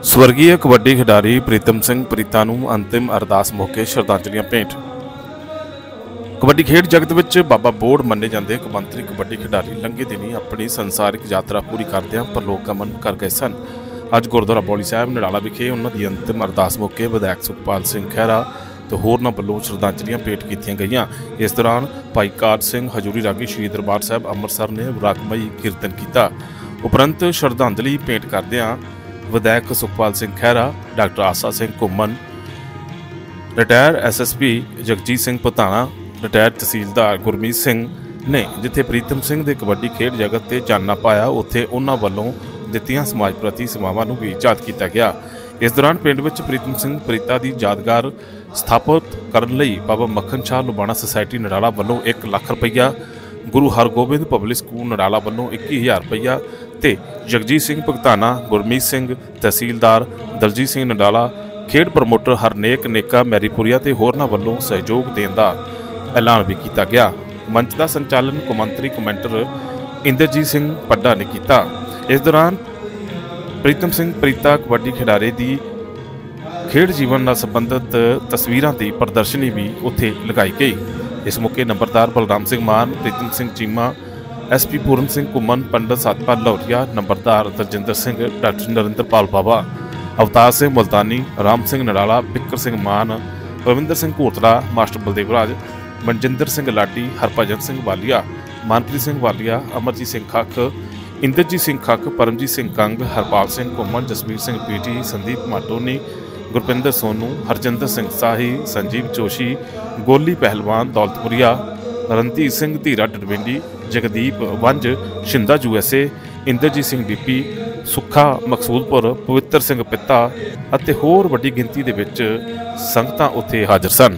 स्वर्गीय कबड्डी खिडारी प्रीतम सिंह प्रीता नूं अंतिम अरदास मौके श्रद्धांजलियां भेंट। कबड्डी खेड जगत विच बाबा बोड़ मन्ने जांदे कौमांतरी कबड्डी खिडारी लंघे दिनी अपनी संसारिक यात्रा पूरी करदिआं परलोक गमन कर गए सन। अज गुरुद्वारा बौली साहिब नड़ाला विखे उन्हां दी अंतिम अरदास मौके विधायक सुखपाल सिंह खैरा ते होरनां वल्लों श्रद्धांजलियां भेंट कीतीआं गईआं। इस दौरान भाई काज सिंह हजूरी रागी श्री दरबार साहिब अमृतसर ने रागमई कीर्तन किया। उपरंत श्रद्धांजलि भेंट करदिआं विधायक Sukhpal Singh Khaira, doctor Asa Singh Ghumman, retire SSP Jagjit Singh Patana, retire tehsildar Gurmeet Singh ने जिथे प्रीतम सिंह के कबड्डी खेड जगत से चानना पाया उत्थे उन्हां वल्लों दित्तियां समाज प्रति सेवावां नूं भी याद किया गया। इस दौरान पिंड विच प्रीतम सिंह प्रीता की यादगार स्थापित करने लई बाबा मक्खन शाह लुबाणा सोसायटी नड़ाला वल्लों 1 लाख रुपया, गुरु हरगोबिंद पब्लिक स्कूल नड़ाला वल्लों 21,000 रुपया ते जगजीत सिंह भगताना, गुरमीत सिंह तहसीलदार, दलजीत सिंह नड़ाला, खेड प्रमोटर हरनेक नेका मैरीपुरिया ते होरनां वल्लों सहयोग देण दा ऐलान भी किया गया। मंच का संचालन कौमांतरी कमेंटर इंद्रजीत सिंह पड्डा ने किया। इस दौरान प्रीतम सिंह प्रीता कबड्डी खिडारे की खेड जीवन नाल संबंधित तस्वीरों की प्रदर्शनी भी उत्थे लगाई गई। इस मौके नंबरदार बलराम सिंह मान, प्रीतम सिंह चीमा, SP पूरन सिंह घुम्मन, पंडित सतपाल लौरिया, नंबरदार Daljinder Singh, doctor Narinderpal Baba, Avtar Singh Multani, Ram Singh Nadala, Bikkar Singh Mann, Ravinder Singh Ghotla, master Baldev Raj, Manjinder Singh Ladi, Harbhajan Singh Walia, Manpreet Singh Walia, Amarjit Singh Khakh, Inderjit Singh Khakh, Paramjit Singh Kang, Harpal Singh Ghumman, Jasvir Singh PT, Sandeep Matoni, Gurpinder Sonu, Harjinder Singh Sahi, Sanjeev Joshi, Goli पहलवान, दौलतपुरिया, रणधीर सिंह धीरा डडविंडी, जगदीप वंज, शिंदा USA, इंद्रजीत सिंह DP, सुखा मकसूदपुर, पवित्र सिंह पिता ਅਤੇ ਹੋਰ ਵੱਡੀ ਗਿਣਤੀ ਦੇ ਵਿੱਚ ਸੰਗਤਾਂ ਉੱਥੇ ਹਾਜ਼ਰ ਸਨ।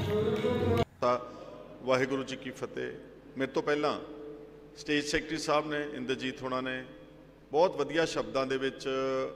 ਵਾਹਿਗੁਰੂ ਜੀ ਕੀ ਫਤਿਹ। ਮੇਰੇ ਤੋਂ ਪਹਿਲਾਂ ਸਟੇਜ ਸੈਕਟਰੀ ਸਾਹਿਬ ਨੇ, ਇੰਦਰਜੀਤ ਹੋਣਾ ਨੇ ਬਹੁਤ ਵਧੀਆ ਸ਼ਬਦਾਂ ਦੇ ਵਿੱਚ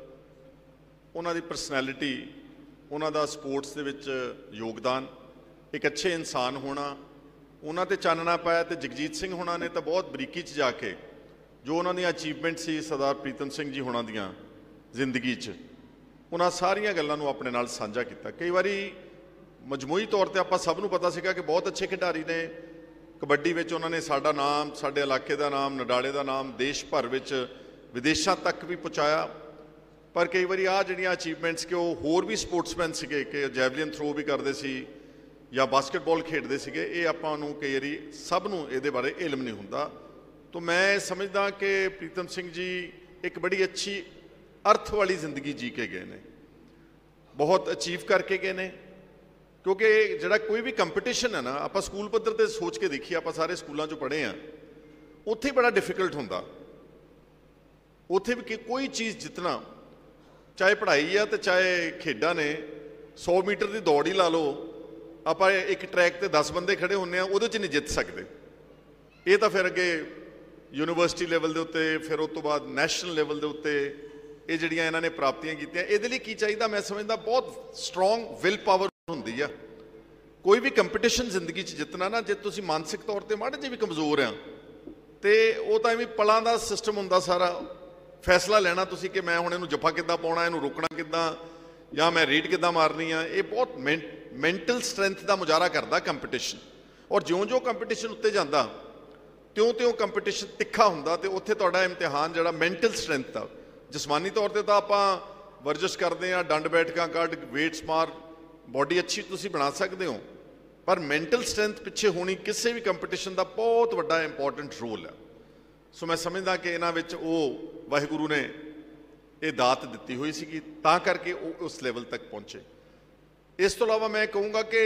ਉਹਨਾਂ ਦੀ ਪਰਸਨੈਲਿਟੀ, ਉਹਨਾਂ ਦਾ ਸਪੋਰਟਸ ਦੇ ਵਿੱਚ ਯੋਗਦਾਨ, ਇੱਕ ਅੱਛੇ ਇਨਸਾਨ ਹੋਣਾ, ਉਹਨਾਂ ਤੇ ਚਾਨਣਾ ਪਾਇਆ। ਤੇ ਜਗਜੀਤ ਸਿੰਘ ਹੋਣਾ ਨੇ ਤਾਂ ਬਹੁਤ ਬਰੀਕੀ 'ਚ ਜਾ ਕੇ ਜੋ ਉਹਨਾਂ ਦੀਆਂ ਅਚੀਵਮੈਂਟ ਸੀ ਸਰਦਾਰ ਪ੍ਰੀਤਮ ਸਿੰਘ ਜੀ ਹੋਣਾ ਦੀਆਂ ਜ਼ਿੰਦਗੀ 'ਚ, ਉਹਨਾਂ ਸਾਰੀਆਂ ਗੱਲਾਂ ਨੂੰ ਆਪਣੇ ਨਾਲ ਸਾਂਝਾ ਕੀਤਾ। ਕਈ ਵਾਰੀ ਮਜਮੂਈ ਤੌਰ ਤੇ ਆਪਾਂ ਸਭ ਨੂੰ ਪਤਾ ਸੀਗਾ ਕਿ ਬਹੁਤ ਅੱਛੇ ਖਿਡਾਰੀ ਨੇ ਕਬੱਡੀ ਵਿੱਚ, ਉਹਨਾਂ ਨੇ ਸਾਡਾ ਨਾਮ, ਸਾਡੇ ਇਲਾਕੇ ਦਾ ਨਾਮ, ਨਡਾਲੇ ਦਾ ਨਾਮ ਦੇਸ਼ ਭਰ ਵਿੱਚ, ਵਿਦੇਸ਼ਾਂ ਤੱਕ ਵੀ ਪਹੁੰਚਾਇਆ। ਪਰ ਕਈ ਵਾਰੀ ਆਹ ਜਿਹੜੀਆਂ ਅਚੀਵਮੈਂਟਸ ਕਿ ਉਹ ਹੋਰ ਵੀ ਸਪੋਰਟਸਮੈਨ ਸੀਗੇ ਕਿ ਜੈਵਲਿਨ ਥਰੋ ਵੀ ਕਰਦੇ ਸੀ ਜਾਂ ਬਾਸਕਟਬਾਲ ਖੇਡਦੇ ਸੀਗੇ, ਇਹ ਆਪਾਂ ਨੂੰ ਕਈ ਵਾਰੀ ਸਭ ਨੂੰ ਇਹਦੇ ਬਾਰੇ ਇਲਮ ਨਹੀਂ ਹੁੰਦਾ। ਤਾਂ ਮੈਂ ਸਮਝਦਾ ਕਿ ਪ੍ਰੀਤਮ ਸਿੰਘ ਜੀ ਇੱਕ ਬੜੀ ਅੱਛੀ ਅਰਥ ਵਾਲੀ ਜ਼ਿੰਦਗੀ ਜੀ ਕੇ ਗਏ ਨੇ, ਬਹੁਤ ਅਚੀਵ ਕਰਕੇ ਗਏ ਨੇ। ਕਿਉਂਕਿ ਜਿਹੜਾ ਕੋਈ ਵੀ ਕੰਪੀਟੀਸ਼ਨ ਹੈ ਨਾ, ਆਪਾਂ ਸਕੂਲ ਪੱਧਰ 'ਤੇ ਸੋਚ ਕੇ ਦੇਖੀਏ, ਆਪਾਂ ਸਾਰੇ ਸਕੂਲਾਂ 'ਚੋਂ ਪੜ੍ਹੇ ਹਾਂ, ਉੱਥੇ ਬੜਾ ਡਿਫਿਕਲਟ ਹੁੰਦਾ। ਉੱਥੇ ਵੀ ਕੋਈ ਚੀਜ਼ ਜਿੱਤਣਾ, ਚਾਹੇ ਪੜ੍ਹਾਈ ਆ ਤੇ ਚਾਹੇ ਖੇਡਾਂ ਨੇ, 100 ਮੀਟਰ ਦੀ ਦੌੜ ਹੀ ਲਾ ਲਓ, ਆਪਾਂ ਇੱਕ ਟਰੈਕ 'ਤੇ 10 ਬੰਦੇ ਖੜ੍ਹੇ ਹੁੰਦੇ ਆ, ਉਹਦੇ 'ਚ ਨਹੀਂ ਜਿੱਤ ਸਕਦੇ। ਇਹ ਤਾਂ ਫਿਰ ਅੱਗੇ ਯੂਨੀਵਰਸਿਟੀ ਲੈਵਲ ਦੇ ਉੱਤੇ, ਫਿਰ ਉਸ ਤੋਂ ਬਾਅਦ ਨੈਸ਼ਨਲ ਲੈਵਲ ਦੇ ਉੱਤੇ ਇਹ ਜਿਹੜੀਆਂ ਇਹਨਾਂ ਨੇ ਪ੍ਰਾਪਤੀਆਂ ਕੀਤੀਆਂ, ਇਹਦੇ ਲਈ ਕੀ ਚਾਹੀਦਾ? ਮੈਂ ਸਮਝਦਾ ਬਹੁਤ ਸਟਰੋਂਗ ਵਿਲ ਪਾਵਰ ਹੁੰਦੀ ਆ। ਕੋਈ ਵੀ ਕੰਪੀਟੀਸ਼ਨ ਜ਼ਿੰਦਗੀ 'ਚ ਜਿੱਤਣਾ ਨਾ, ਜੇ ਤੁਸੀਂ ਮਾਨਸਿਕ ਤੌਰ 'ਤੇ ਮਾੜੇ ਜਿਹੇ ਵੀ ਕਮਜ਼ੋਰ ਆ ਤੇ ਉਹ ਤਾਂ ਐਵੇਂ ਪਲਾਂ ਦਾ ਸਿਸਟਮ ਹੁੰਦਾ ਸਾਰਾ। ਫੈਸਲਾ ਲੈਣਾ ਤੁਸੀਂ ਕਿ ਮੈਂ ਹੁਣ ਇਹਨੂੰ ਜੱਫਾ ਕਿੱਦਾਂ ਪਾਉਣਾ, ਇਹਨੂੰ ਰੋਕਣਾ ਕਿੱਦਾਂ, ਜਾਂ ਮੈਂ ਰੀਡ ਕਿੱਦਾਂ ਮਾਰਨੀ ਆ, ਇਹ ਬਹੁਤ ਮੈਂਟਲ ਸਟਰੈਂਥ ਦਾ ਮੁਜ਼ਾਹਰਾ ਕਰਦਾ ਕੰਪੀਟੀਸ਼ਨ। ਔਰ ਜਿਉਂ-ਜਿਉਂ ਕੰਪੀਟੀਸ਼ਨ ਉੱਤੇ ਜਾਂਦਾ ਤਿਉਂ-ਤਿਉਂ ਕੰਪੀਟੀਸ਼ਨ ਤਿੱਖਾ ਹੁੰਦਾ ਤੇ ਉੱਥੇ ਤੁਹਾਡਾ ਇਮਤਿਹਾਨ ਜਿਹੜਾ ਮੈਂਟਲ ਸਟਰੈਂਥ ਦਾ। ਜਿਸਮਾਨੀ ਤੌਰ 'ਤੇ ਤਾਂ ਆਪਾਂ ਵਰਜਿਸ਼ ਕਰਦੇ ਹਾਂ, ਡੰਡ ਬੈਠਕਾਂ ਕੱਢ, ਵੇਟਸ ਮਾਰ, ਬੋਡੀ ਅੱਛੀ ਤੁਸੀਂ ਬਣਾ ਸਕਦੇ ਹੋ, ਪਰ ਮੈਂਟਲ ਸਟਰੈਂਥ ਪਿੱਛੇ ਹੋਣੀ ਕਿਸੇ ਵੀ ਕੰਪੀਟੀਸ਼ਨ ਦਾ ਬਹੁਤ ਵੱਡਾ ਇੰਪੋਰਟੈਂਟ ਰੋਲ ਹੈ। ਸੋ ਮੈਂ ਸਮਝਦਾ ਕਿ ਇਹਨਾਂ ਵਿੱਚ ਉਹ ਵਾਹਿਗੁਰੂ ਨੇ ਇਹ ਦਾਤ ਦਿੱਤੀ ਹੋਈ ਸੀਗੀ, ਤਾਂ ਕਰਕੇ ਉਹ ਉਸ ਲੈਵਲ ਤੱਕ ਪਹੁੰਚੇ। ਇਸ ਤੋਂ ਇਲਾਵਾ ਮੈਂ ਕਹੂੰਗਾ ਕਿ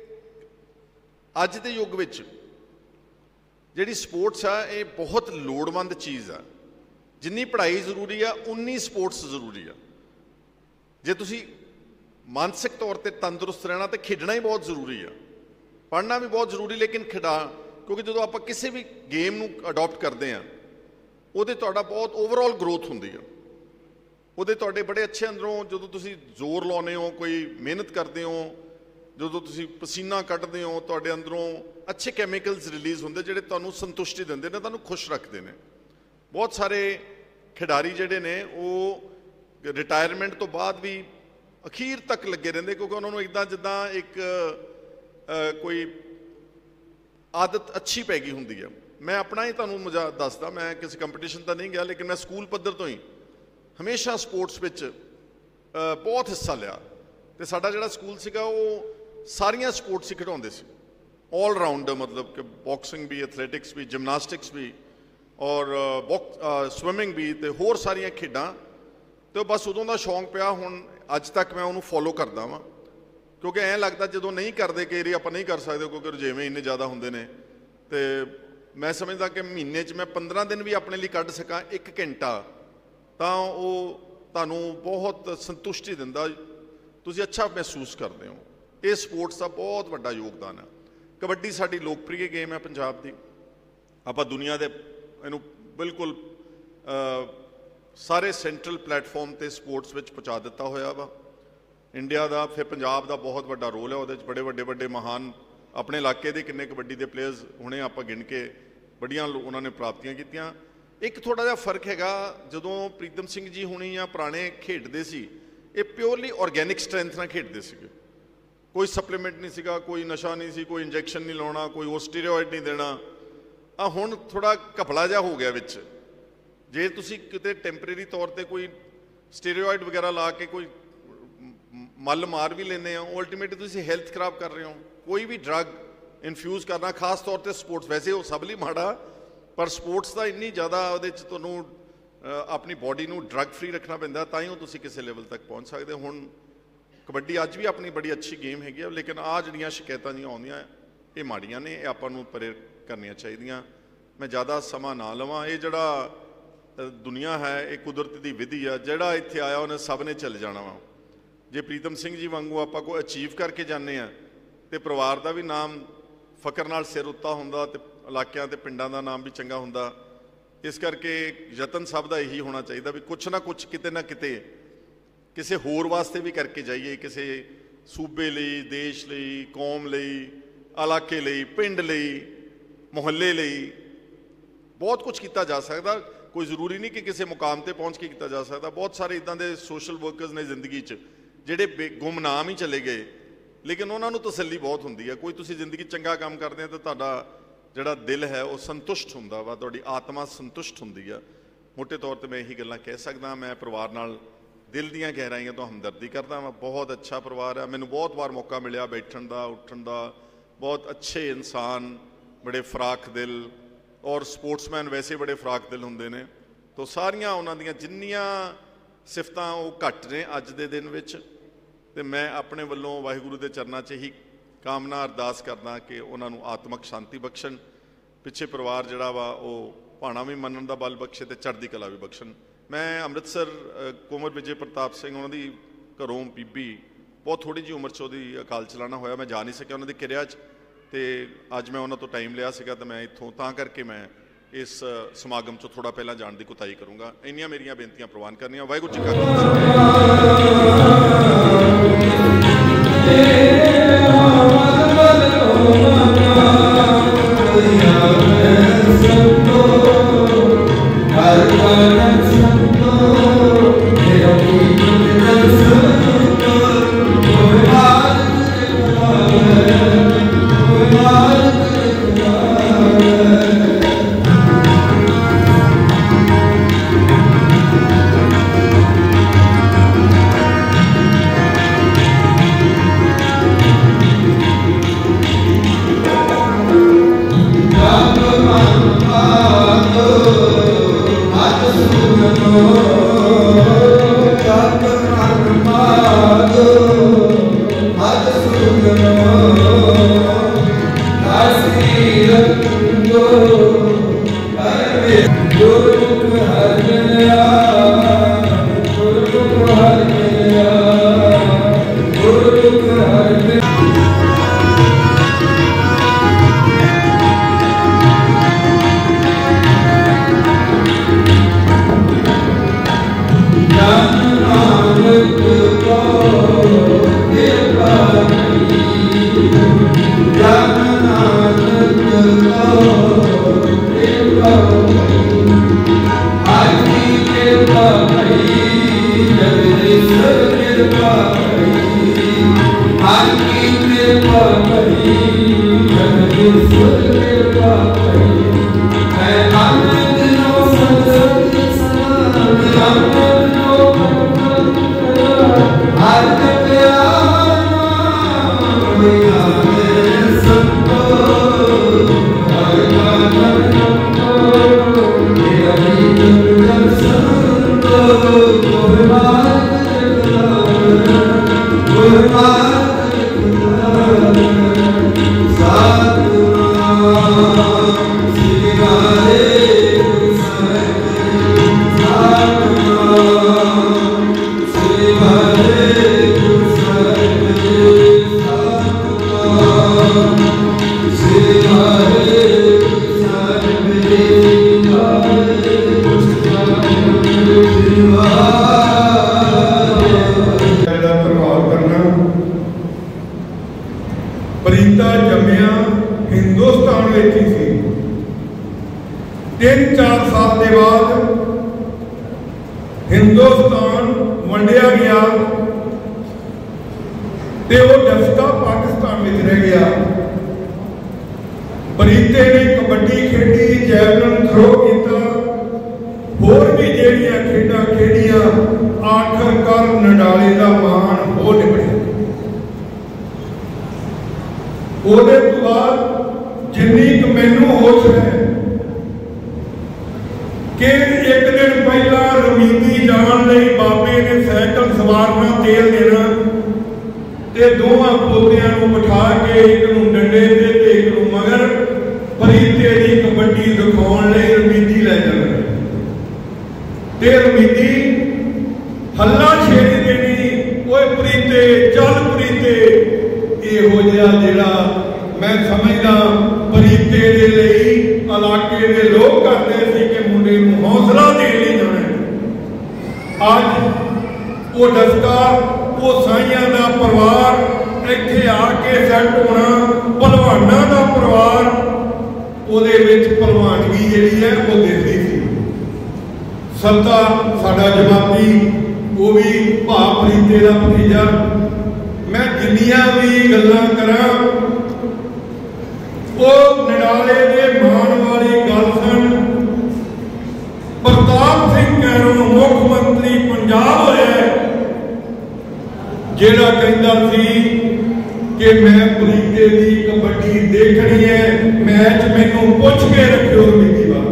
ਅੱਜ ਦੇ ਯੁੱਗ ਵਿੱਚ ਜਿਹੜੀ ਸਪੋਰਟਸ ਆ ਇਹ ਬਹੁਤ ਲੋੜਵੰਦ ਚੀਜ਼ ਆ। ਜਿੰਨੀ ਪੜ੍ਹਾਈ ਜ਼ਰੂਰੀ ਆ ਉਨੀ ਸਪੋਰਟਸ ਜ਼ਰੂਰੀ ਆ। ਜੇ ਤੁਸੀਂ ਮਾਨਸਿਕ ਤੌਰ 'ਤੇ ਤੰਦਰੁਸਤ ਰਹਿਣਾ ਤਾਂ ਖੇਡਣਾ ਹੀ ਬਹੁਤ ਜ਼ਰੂਰੀ ਆ, ਪੜ੍ਹਨਾ ਵੀ ਬਹੁਤ ਜ਼ਰੂਰੀ, ਲੇਕਿਨ ਕਿਉਂਕਿ ਜਦੋਂ ਆਪਾਂ ਕਿਸੇ ਵੀ ਗੇਮ ਨੂੰ ਅਡੋਪਟ ਕਰਦੇ ਹਾਂ ਉਹਦੇ ਤੁਹਾਡਾ ਬਹੁਤ ਓਵਰਆਲ ਗਰੋਥ ਹੁੰਦੀ ਆ। ਉਹਦੇ ਤੁਹਾਡੇ ਬੜੇ ਅੱਛੇ ਅੰਦਰੋਂ ਜਦੋਂ ਤੁਸੀਂ ਜ਼ੋਰ ਲਾਉਂਦੇ ਹੋ, ਕੋਈ ਮਿਹਨਤ ਕਰਦੇ ਹੋ, ਜਦੋਂ ਤੁਸੀਂ ਪਸੀਨਾ ਕੱਢਦੇ ਹੋ, ਤੁਹਾਡੇ ਅੰਦਰੋਂ ਅੱਛੇ ਕੈਮੀਕਲਸ ਰਿਲੀਜ਼ ਹੁੰਦੇ ਜਿਹੜੇ ਤੁਹਾਨੂੰ ਸੰਤੁਸ਼ਟੀ ਦਿੰਦੇ ਨੇ, ਤੁਹਾਨੂੰ ਖੁਸ਼ ਰੱਖਦੇ ਨੇ। ਬਹੁਤ ਸਾਰੇ ਖਿਡਾਰੀ ਜਿਹੜੇ ਨੇ ਉਹ ਰਿਟਾਇਰਮੈਂਟ ਤੋਂ ਬਾਅਦ ਵੀ ਅਖੀਰ ਤੱਕ ਲੱਗੇ ਰਹਿੰਦੇ, ਕਿਉਂਕਿ ਉਹਨਾਂ ਨੂੰ ਇੱਦਾਂ ਜਿੱਦਾਂ ਇੱਕ ਕੋਈ ਆਦਤ ਅੱਛੀ ਪੈ ਗਈ ਹੁੰਦੀ ਹੈ। ਮੈਂ ਆਪਣਾ ਹੀ ਤੁਹਾਨੂੰ ਮਜ਼ਾ ਦੱਸਦਾ, ਮੈਂ ਕਿਸੇ ਕੰਪੀਟੀਸ਼ਨ ਤਾਂ ਨਹੀਂ ਗਿਆ, ਲੇਕਿਨ ਮੈਂ ਸਕੂਲ ਪੱਧਰ ਤੋਂ ਹੀ ਹਮੇਸ਼ਾ ਸਪੋਰਟਸ ਵਿੱਚ ਬਹੁਤ ਹਿੱਸਾ ਲਿਆ। ਅਤੇ ਸਾਡਾ ਜਿਹੜਾ ਸਕੂਲ ਸੀਗਾ ਉਹ ਸਾਰੀਆਂ ਸਪੋਰਟਸ ਹੀ ਖਿਡਾਉਂਦੇ ਸੀ, ਆਲ ਰਾਊਂਡਰ, ਮਤਲਬ ਕਿ ਬਾਕਸਿੰਗ ਵੀ, ਐਥਲੈਟਿਕਸ ਵੀ, ਜਿਮਨਾਸਟਿਕਸ ਵੀ, ਔਰ ਸਵਿਮਿੰਗ ਵੀ, ਅਤੇ ਹੋਰ ਸਾਰੀਆਂ ਖੇਡਾਂ। ਅਤੇ ਬਸ ਉਦੋਂ ਦਾ ਸ਼ੌਂਕ ਪਿਆ, ਹੁਣ ਅੱਜ ਤੱਕ ਮੈਂ ਉਹਨੂੰ ਫੋਲੋ ਕਰਦਾ ਵਾਂ, ਕਿਉਂਕਿ ਐਂ ਲੱਗਦਾ ਜਦੋਂ ਨਹੀਂ ਕਰਦੇ ਕਈ ਵਾਰੀ ਆਪਾਂ ਨਹੀਂ ਕਰ ਸਕਦੇ, ਕਿਉਂਕਿ ਰੁਝੇਵੇਂ ਇੰਨੇ ਜ਼ਿਆਦਾ ਹੁੰਦੇ ਨੇ। ਅਤੇ ਮੈਂ ਸਮਝਦਾ ਕਿ ਮਹੀਨੇ 'ਚ ਮੈਂ 15 ਦਿਨ ਵੀ ਆਪਣੇ ਲਈ ਕੱਢ ਸਕਾਂ 1 ਘੰਟਾ, ਤਾਂ ਉਹ ਤੁਹਾਨੂੰ ਬਹੁਤ ਸੰਤੁਸ਼ਟੀ ਦਿੰਦਾ, ਤੁਸੀਂ ਅੱਛਾ ਮਹਿਸੂਸ ਕਰਦੇ ਹੋ। ਇਹ ਸਪੋਰਟਸ ਦਾ ਬਹੁਤ ਵੱਡਾ ਯੋਗਦਾਨ ਹੈ। ਕਬੱਡੀ ਸਾਡੀ ਲੋਕਪ੍ਰਿਯ ਗੇਮ ਹੈ ਪੰਜਾਬ ਦੀ, ਆਪਾਂ ਦੁਨੀਆ ਦੇ ਇਹਨੂੰ ਬਿਲਕੁਲ ਸਾਰੇ ਸੈਂਟਰਲ ਪਲੇਟਫਾਰਮ 'ਤੇ ਸਪੋਰਟਸ ਵਿੱਚ ਪਹੁੰਚਾ ਦਿੱਤਾ ਹੋਇਆ ਵਾ ਇੰਡੀਆ ਦਾ। ਫਿਰ ਪੰਜਾਬ ਦਾ ਬਹੁਤ ਵੱਡਾ ਰੋਲ ਹੈ ਉਹਦੇ 'ਚ, ਬੜੇ ਵੱਡੇ ਮਹਾਨ ਆਪਣੇ ਇਲਾਕੇ ਦੇ ਕਿੰਨੇ ਕਬੱਡੀ ਦੇ ਪਲੇਅਰਸ ਹੁਣੇ ਆਪਾਂ ਗਿਣ ਕੇ ਬੜੀਆਂ ਉਹਨਾਂ ਨੇ ਪ੍ਰਾਪਤੀਆਂ ਕੀਤੀਆਂ। ਇੱਕ ਥੋੜ੍ਹਾ ਜਿਹਾ ਫਰਕ ਹੈਗਾ, ਜਦੋਂ ਪ੍ਰੀਤਮ ਸਿੰਘ ਜੀ ਹੁਣੀ ਜਾਂ ਪੁਰਾਣੇ ਖੇਡਦੇ ਸੀ, ਇਹ ਪਿਓਰਲੀ ਔਰਗੈਨਿਕ ਸਟਰੈਂਥ ਨਾਲ ਖੇਡਦੇ ਸੀਗੇ, ਕੋਈ ਸਪਲੀਮੈਂਟ ਨਹੀਂ ਸੀਗਾ, ਕੋਈ ਨਸ਼ਾ ਨਹੀਂ ਸੀ, ਕੋਈ ਇੰਜੈਕਸ਼ਨ ਨਹੀਂ ਲਾਉਣਾ, ਕੋਈ ਉਹ ਸਟੀਰੋਇਡ ਨਹੀਂ ਦੇਣਾ। ਹੁਣ ਥੋੜ੍ਹਾ ਘਪਲਾ ਜਿਹਾ ਹੋ ਗਿਆ ਵਿੱਚ। ਜੇ ਤੁਸੀਂ ਕਿਤੇ ਟੈਂਪਰੇਰੀ ਤੌਰ 'ਤੇ ਕੋਈ ਸਟੀਰੋਇਡ ਵਗੈਰਾ ਲਾ ਕੇ ਕੋਈ ਮੱਲ ਮਾਰ ਵੀ ਲੈਂਦੇ ਹੋ, ਉਹ ਅਲਟੀਮੇਟਲੀ ਤੁਸੀਂ ਹੈਲਥ ਖਰਾਬ ਕਰ ਰਹੇ ਹੋ। ਕੋਈ ਵੀ ਡਰੱਗ ਇਨਫਿਊਜ਼ ਕਰਨਾ, ਖਾਸ ਤੌਰ 'ਤੇ ਸਪੋਰਟਸ, ਵੈਸੇ ਉਹ ਸਭ ਲਈ ਮਾੜਾ, ਪਰ ਸਪੋਰਟਸ ਦਾ ਇੰਨੀ ਜ਼ਿਆਦਾ ਉਹਦੇ 'ਚ ਤੁਹਾਨੂੰ ਆਪਣੀ ਬਾਡੀ ਨੂੰ ਡਰੱਗ ਫਰੀ ਰੱਖਣਾ ਪੈਂਦਾ, ਤਾਂ ਹੀ ਉਹ ਤੁਸੀਂ ਕਿਸੇ ਲੈਵਲ ਤੱਕ ਪਹੁੰਚ ਸਕਦੇ। ਹੁਣ ਕਬੱਡੀ ਅੱਜ ਵੀ ਆਪਣੀ ਬੜੀ ਅੱਛੀ ਗੇਮ ਹੈਗੀ ਆ, ਲੇਕਿਨ ਆਹ ਜਿਹੜੀਆਂ ਸ਼ਿਕਾਇਤਾਂ ਜਿਹੀਆਂ ਆਉਂਦੀਆਂ ਇਹ ਮਾੜੀਆਂ ਨੇ, ਇਹ ਆਪਾਂ ਨੂੰ ਪਰੇ ਕਰਨੀਆਂ ਚਾਹੀਦੀਆਂ। ਮੈਂ ਜ਼ਿਆਦਾ ਸਮਾਂ ਨਾ ਲਵਾਂ। ਇਹ ਜਿਹੜਾ ਦੁਨੀਆ ਹੈ ਇਹ ਕੁਦਰਤ ਦੀ ਵਿਧੀ ਆ, ਜਿਹੜਾ ਇੱਥੇ ਆਇਆ ਉਹਨੇ ਸਭ ਨੇ ਚੱਲ ਜਾਣਾ ਵਾ। ਜੇ ਪ੍ਰੀਤਮ ਸਿੰਘ ਜੀ ਵਾਂਗੂ ਆਪਾਂ ਕੋਈ ਅਚੀਵ ਕਰਕੇ ਜਾਂਦੇ ਹਾਂ ਅਤੇ ਪਰਿਵਾਰ ਦਾ ਵੀ ਨਾਮ ਫਕਰ ਨਾਲ ਸਿਰ ਉੱਤਾ ਹੁੰਦਾ, ਅਤੇ ਇਲਾਕਿਆਂ ਅਤੇ ਪਿੰਡਾਂ ਦਾ ਨਾਮ ਵੀ ਚੰਗਾ ਹੁੰਦਾ। ਇਸ ਕਰਕੇ ਯਤਨ ਸਭ ਦਾ ਇਹੀ ਹੋਣਾ ਚਾਹੀਦਾ ਵੀ ਕੁਛ ਨਾ ਕੁਛ ਕਿਤੇ ਨਾ ਕਿਤੇ ਕਿਸੇ ਹੋਰ ਵਾਸਤੇ ਵੀ ਕਰਕੇ ਜਾਈਏ, ਕਿਸੇ ਸੂਬੇ ਲਈ, ਦੇਸ਼ ਲਈ, ਕੌਮ ਲਈ, ਇਲਾਕੇ ਲਈ, ਪਿੰਡ ਲਈ, ਮੁਹੱਲੇ ਲਈ। ਬਹੁਤ ਕੁਛ ਕੀਤਾ ਜਾ ਸਕਦਾ, ਕੋਈ ਜ਼ਰੂਰੀ ਨਹੀਂ ਕਿ ਕਿਸੇ ਮੁਕਾਮ 'ਤੇ ਪਹੁੰਚ ਕੇ ਕੀਤਾ ਜਾ ਸਕਦਾ। ਬਹੁਤ ਸਾਰੇ ਇੱਦਾਂ ਦੇ ਸੋਸ਼ਲ ਵਰਕਰਸ ਨੇ ਜ਼ਿੰਦਗੀ 'ਚ ਜਿਹੜੇ ਗੁੰਮਨਾਮ ਹੀ ਚਲੇ ਗਏ, ਲੇਕਿਨ ਉਹਨਾਂ ਨੂੰ ਤਸੱਲੀ ਬਹੁਤ ਹੁੰਦੀ ਹੈ। ਕੋਈ ਤੁਸੀਂ ਜ਼ਿੰਦਗੀ ਚੰਗਾ ਕੰਮ ਕਰਦੇ ਹੋ ਤਾਂ ਤੁਹਾਡਾ ਜਿਹੜਾ ਦਿਲ ਹੈ ਉਹ ਸੰਤੁਸ਼ਟ ਹੁੰਦਾ ਵਾ, ਤੁਹਾਡੀ ਆਤਮਾ ਸੰਤੁਸ਼ਟ ਹੁੰਦੀ ਆ। ਮੋਟੇ ਤੌਰ 'ਤੇ ਮੈਂ ਇਹੀ ਗੱਲਾਂ ਕਹਿ ਸਕਦਾ। ਮੈਂ ਪਰਿਵਾਰ ਨਾਲ ਦਿਲ ਦੀਆਂ ਗਹਿਰਾਈਆਂ ਤੋਂ ਹਮਦਰਦੀ ਕਰਦਾ ਵਾਂ। ਬਹੁਤ ਅੱਛਾ ਪਰਿਵਾਰ ਹੈ, ਮੈਨੂੰ ਬਹੁਤ ਵਾਰ ਮੌਕਾ ਮਿਲਿਆ ਬੈਠਣ ਦਾ, ਉੱਠਣ ਦਾ। ਬਹੁਤ ਅੱਛੇ ਇਨਸਾਨ, ਬੜੇ ਫਰਾਖ ਦਿਲ, ਔਰ ਸਪੋਰਟਸਮੈਨ ਵੈਸੇ ਬੜੇ ਫਰਾਖ ਦਿਲ ਹੁੰਦੇ ਨੇ। ਤਾਂ ਸਾਰੀਆਂ ਉਹਨਾਂ ਦੀਆਂ ਜਿੰਨੀਆਂ ਸਿਫਤਾਂ ਉਹ ਘੱਟ ਨੇ ਅੱਜ ਦੇ ਦਿਨ ਵਿੱਚ। ਅਤੇ ਮੈਂ ਆਪਣੇ ਵੱਲੋਂ ਵਾਹਿਗੁਰੂ ਦੇ ਚਰਨਾਂ 'ਚ ਹੀ ਕਾਮਨਾ ਅਰਦਾਸ ਕਰਦਾ ਕਿ ਉਹਨਾਂ ਨੂੰ ਆਤਮਕ ਸ਼ਾਂਤੀ ਬਖਸ਼ਣ, ਪਿੱਛੇ ਪਰਿਵਾਰ ਜਿਹੜਾ ਵਾ ਉਹ ਭਾਣਾ ਵੀ ਮੰਨਣ ਦਾ ਬਲ ਬਖਸ਼ੇ ਅਤੇ ਚੜ੍ਹਦੀ ਕਲਾ ਵੀ ਬਖਸ਼ਣ। ਮੈਂ ਅੰਮ੍ਰਿਤਸਰ ਕੁੰਵਰ ਵਿਜੇ ਪ੍ਰਤਾਪ ਸਿੰਘ ਉਹਨਾਂ ਦੀ ਘਰੋਂ ਬੀਬੀ, ਬਹੁਤ ਥੋੜ੍ਹੀ ਜਿਹੀ ਉਮਰ 'ਚ ਉਹਦੀ ਅਕਾਲ ਚਲਾਣਾ ਹੋਇਆ, ਮੈਂ ਜਾ ਨਹੀਂ ਸਕਿਆ ਉਹਨਾਂ ਦੀ ਕਿਰਿਆ 'ਚ, ਅਤੇ ਅੱਜ ਮੈਂ ਉਹਨਾਂ ਤੋਂ ਟਾਈਮ ਲਿਆ ਸੀਗਾ ਤਾਂ ਮੈਂ ਇੱਥੋਂ, ਤਾਂ ਕਰਕੇ ਮੈਂ ਇਸ ਸਮਾਗਮ 'ਚੋਂ ਥੋੜ੍ਹਾ ਪਹਿਲਾਂ ਜਾਣ ਦੀ ਕੁਤਾਹੀ ਕਰੂੰਗਾ। ਇੰਨੀਆਂ ਮੇਰੀਆਂ ਬੇਨਤੀਆਂ ਪ੍ਰਵਾਨ ਕਰਨੀਆਂ। ਵਾਹਿਗੁਰੂ ਜੀ ਕਾ ਪ੍ਰੀਤਾ ਜੰਮਿਆ ਹਿੰਦੁਸਤਾਨ ਵਿੱਚ ਹੀ ਸੀ। 3-4 ਸਾਲ ਦੇ ਬਾਅਦ ਹਿੰਦੁਸਤਾਨ ਵੰਡਿਆ ਗਿਆ ਤੇ ਉਹ ਡਸਕਾ ਪਾਕਿਸਤਾਨ ਵਿੱਚ ਰਹਿ ਗਿਆ। ਪ੍ਰੀਤੇ ਨੇ ਕਬੱਡੀ ਖੇਡੀ, ਜੈਵਲਿਨ ਥਰੋ ਕੀਤਾ, ਹੋਰ ਵੀ ਜਿਹੜੀਆਂ ਖੇਡਾਂ ਖੇਡੀਆਂ, ਆਖਰਕਾਰ ਨਡਾਲੇ ਦਾ ਮਾਣ ਹੋ ਨਿਬੜਿਆ। ਉਹਦੇ ਤੋਂ ਬਾਅਦ ਜਿੰਨੀ ਕੁ ਮੈਨੂੰ ਹੋਸ਼ ਹੈ ਕਿ ਇੱਕ ਦਿਨ ਪਹਿਲਾਂ ਰਮੀਦੀ ਜਾਣ ਲਈ ਬਾਬੇ ਨੇ ਸਾਈਕਲ ਸਵਾਰਨਾ, ਤੇਲ ਦੇਣਾ ਤੇ ਦੋਵਾਂ ਪੋਤਿਆਂ ਨੂੰ ਬਿਠਾ ਕੇ ਇੱਕ ਨੂੰ ਡੰਡੇ ਤੇ ਇੱਕ ਨੂੰ ਮਗਰ ਪ੍ਰੀਤੇ ਦੀ ਕਬੱਡੀ ਦਿਖਾਉਣ ਲਈ ਰਮੀਦੀ ਲੈ ਜਾਣਾ ਤੇ ਰਮੀਦੀ ਹੱਲਾ ਛੇੜ ਦੇਣੀ, ਓਏ ਪ੍ਰੀਤੇ ਚੱਲ ਪ੍ਰੀਤੇ। ਇਹੋ ਜਿਹਾ ਜਿਹੜਾ ਮੈਂ ਸਮਝਦਾ ਪ੍ਰੀਤੇ ਦੇ ਲਈ ਇਲਾਕੇ ਦੇ ਲੋਕ ਕਰਦੇ ਸੀ ਕਿ ਮੁੰਡੇ ਨੂੰ ਹੌਸਲਾ ਦੇਣ ਲਈ ਜਾਣਾ। ਅੱਜ ਉਹ ਡਸਕਾ, ਉਹ ਸਾਈਆਂ ਦਾ ਪਰਿਵਾਰ ਇੱਥੇ ਆ ਕੇ ਸੈੱਟ ਹੋਣਾ, ਭਲਵਾਨਾਂ ਦਾ ਪਰਿਵਾਰ, ਉਹਦੇ ਵਿੱਚ ਭਲਵਾਨਗੀ ਜਿਹੜੀ ਹੈ ਉਹ ਦਿਖਦੀ ਸੀ। ਸੱਤਾ ਸਾਡਾ ਜਮਾਤੀ, ਉਹ ਵੀ ਭਾ ਪ੍ਰੀਤੇ ਦਾ ਭਤੀਜਾ। ਮੈਂ ਜਿੰਨੀਆਂ ਵੀ ਗੱਲਾਂ ਕਰਾਂ ਉਹ ਨਡਾਲੇ ਦੇ ਮਾਣ ਵਾਲੀ ਗੱਲ ਸਨ। ਪ੍ਰਤਾਪ ਸਿੰਘ ਕੈਰੋਂ ਮੁੱਖ ਮੰਤਰੀ ਪੰਜਾਬ ਹੋਇਆ, ਜਿਹੜਾ ਕਹਿੰਦਾ ਸੀ ਕਿ ਮੈਂ ਪ੍ਰੀਤੇ ਦੀ ਕਬੱਡੀ ਦੇਖਣੀ ਹੈ, ਮੈਚ ਮੈਨੂੰ ਪੁੱਛ ਕੇ ਰੱਖਿਓ ਰਮੀਦੀ ਵਾਲਾ।